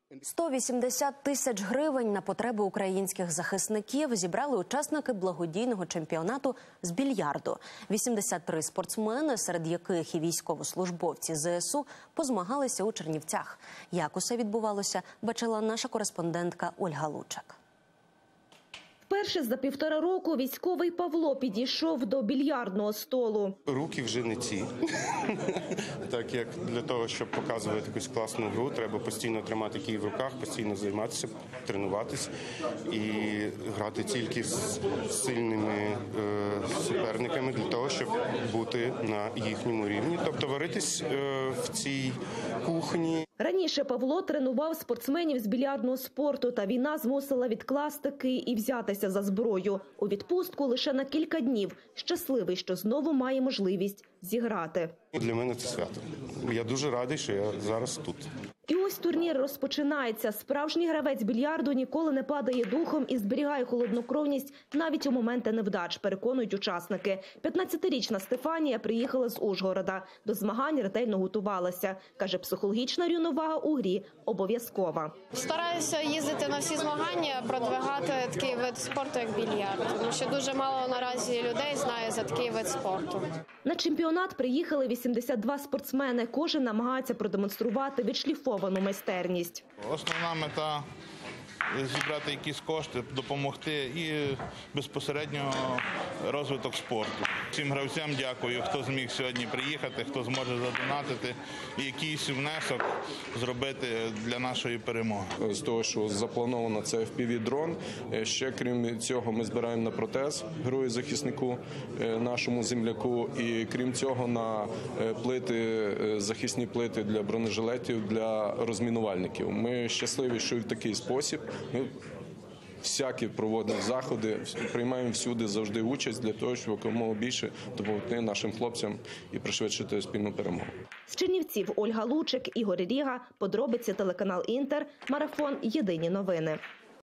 180 тисяч гривень на потреби українських захисників зібрали учасники благодійного чемпіонату з більярду. 83 спортсмени, серед яких і військовослужбовці ЗСУ, позмагалися у Чернівцях. Як усе відбувалося, бачила наша кореспондентка Ольга Лучак. Вперше за 1,5 року військовий Павло підійшов до більярдного столу. Руки вже не ті. Так як для того, щоб показувати якусь класну гру, треба постійно тримати кій в руках, постійно займатися, тренуватися і грати тільки з сильними суперниками для того, щоб бути на їхньому рівні. Тобто варитись в цій кухні. Раніше Павло тренував спортсменів з більярдного спорту, та війна змусила відкласти кий і взятися за зброю. У відпустку лише на кілька днів. Щасливий, що знову має можливість зіграти. Для мене це свято. Я дуже радий, що я зараз тут. І ось турнір розпочинається. Справжній гравець більярду ніколи не падає духом і зберігає холоднокровність навіть у моменти невдач, переконують учасники. 15-річна Стефанія приїхала з Ужгорода. До змагань ретельно готувалася. Каже, психологічна рівновага у грі обов'язкова. Стараюся їздити на всі змагання, продвигати такий вид спорту, як більярд. Тому що дуже мало наразі людей знає за такий вид спорту. На чемпіонат приїхали 82 спортсмени. Кожен намагається продемонструвати відшліфовану майстерність. Основна мета – зібрати якісь кошти, допомогти і безпосередньо розвиток спорту. Всім гравцям дякую, хто зміг сьогодні приїхати, хто зможе задонатити і якийсь внесок зробити для нашої перемоги. З того, що заплановано це FPV-дрон, ще крім цього ми збираємо на протез герою-захиснику, нашому земляку, і крім цього на плити, захисні плити для бронежилетів, для розмінувальників. Ми щасливі, що і в такий спосіб ми всякі проводимо заходи, приймаємо всюди завжди участь для того, щоб якомога більше допомогти нашим хлопцям і пришвидшити спільну перемогу. З Чернівців Ольга Лучак, Ігор Ріга, подробиці телеканал Інтер, марафон «Єдині новини».